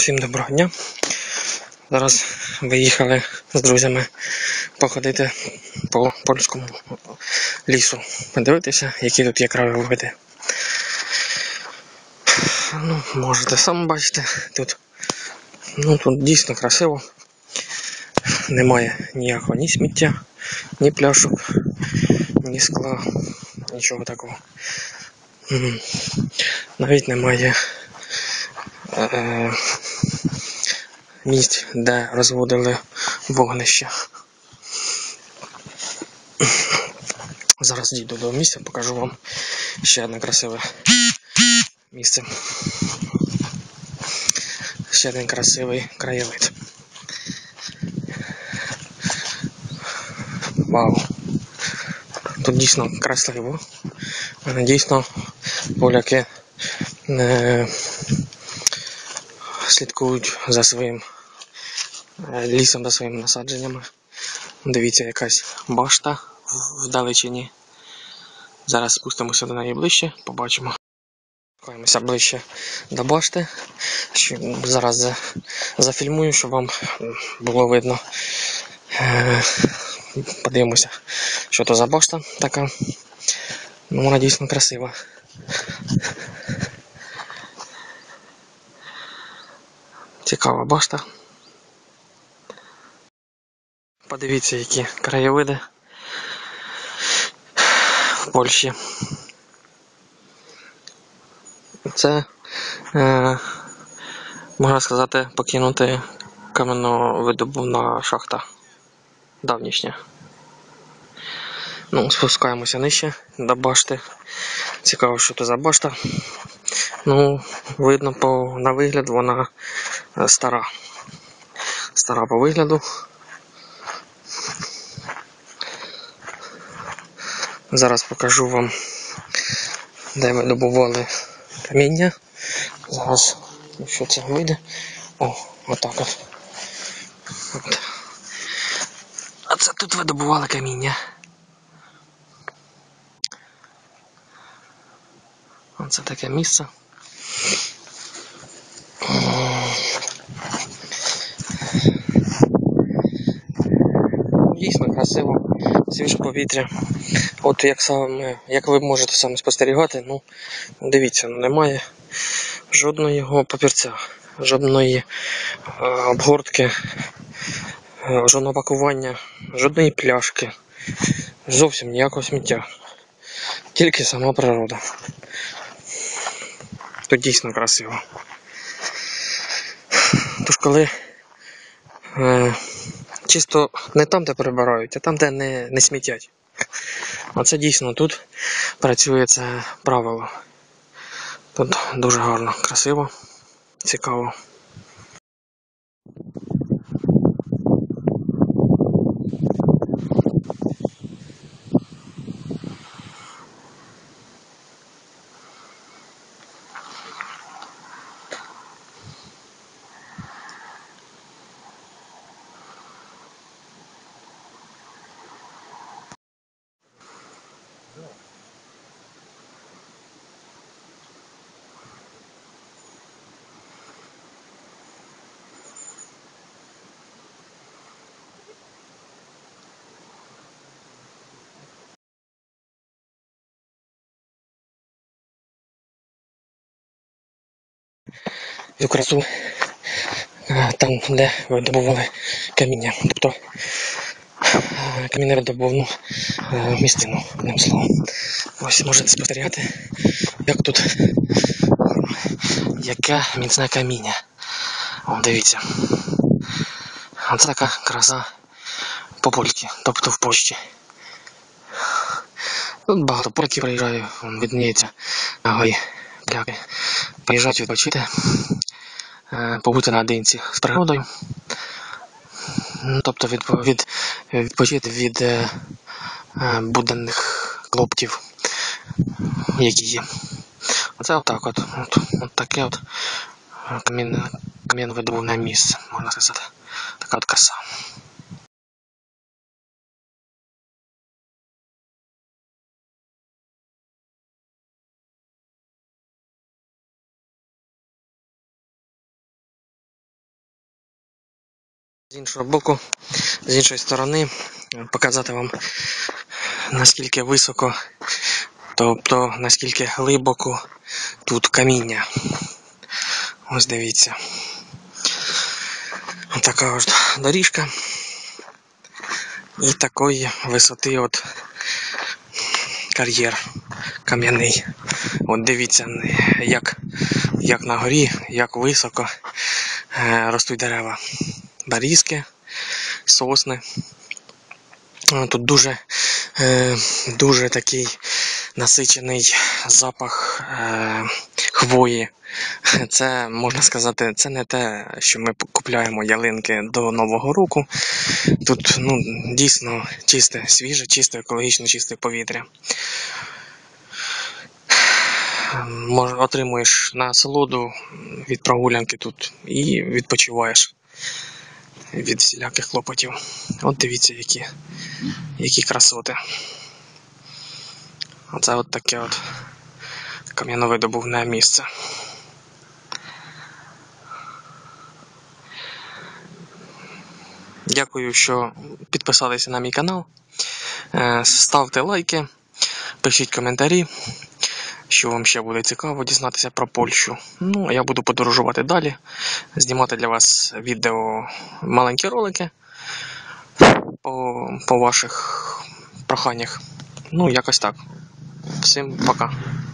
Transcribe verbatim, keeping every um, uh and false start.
Всім доброго дня. Зараз виїхали з друзями походити по польському лісу, подивитися, які тут є краєвиди. Ну, можете самі бачити, тут, ну, тут дійсно красиво. Немає ніякого ні сміття, ні пляшок, ні скла, нічого такого. Навіть немає е місць, де розводили вогнище. Зараз дійду до місця, покажу вам ще одне красиве місце. Ще один красивий краєвид. Вау! Тут дійсно красиво. Дійсно, поляки не слідкують за своїм лісом, за своїми насадженнями. Дивіться, якась башта вдалечині. Зараз спустимося до неї ближче, побачимо. Рухаємося ближче до башти. Зараз зафільмую, щоб вам було видно. Подивимося, що то за башта така. Ну, вона дійсно красива. Цікава башта. Подивіться, які краєвиди в Польщі. Це, е, можна сказати, покинути каменновидобувна шахта давнішня. Ну, спускаємося нижче до башти. Цікаво, що це за башта. Ну, видно по, на вигляд, вона стара. Стара по вигляду. Зараз покажу вам, де видобували каміння. Зараз, що це вийде. О, отак от. От. А це тут видобували каміння. Оце таке місце. Дійсно красиво, свіже повітря. От як саме, як ви можете саме спостерігати, ну, дивіться, немає жодного папірця, жодної е, обгортки, е, жодного пакування, жодної пляшки, зовсім ніякого сміття. Тільки сама природа. Тут дійсно красиво. Тож коли е, чисто не там, де прибирають, а там, де не, не смітять. Оце дійсно тут працює це правило. Тут дуже гарно, красиво, цікаво. Цю красу там, де видобували каміння, тобто камінно-видобувну місцину, одним словом. Ось можете спостерігати, як тут, яке міцне каміння. О, дивіться. Оце така краса по польськи, тобто в Польщі. Тут багато поляків приїжджає, відніється на горі поляки. Приїжджають відпочити, побути наодинці з природою. Тобто від, від, відпочити від е, буденних клопотів, які є. Оце отак от, от, от таке от камінно-видобувне місце, можна сказати. Така от краса. З іншого боку, з іншої сторони, показати вам, наскільки високо, тобто наскільки глибоко тут каміння. Ось дивіться. Ось така ось доріжка. І такої висоти от кар'єр кам'яний. От дивіться, як, як на горі, як високо е, ростуть дерева. Берізки, сосни. Тут дуже, е, дуже такий насичений запах е, хвої. Це, можна сказати, це не те, що ми купляємо ялинки до Нового року. Тут, ну, дійсно чисте, свіже, чисте, екологічно чисте повітря. Може, отримуєш насолоду від прогулянки тут і відпочиваєш від всіляких клопотів. От дивіться, які, які красоти. Оце от таке от кам'яновидобувне місце. Дякую, що підписалися на мій канал. Ставте лайки, пишіть коментарі, що вам ще буде цікаво дізнатися про Польщу. Ну, а я буду подорожувати далі, знімати для вас відео, маленькі ролики по, по ваших проханнях. Ну, якось так. Всім пока.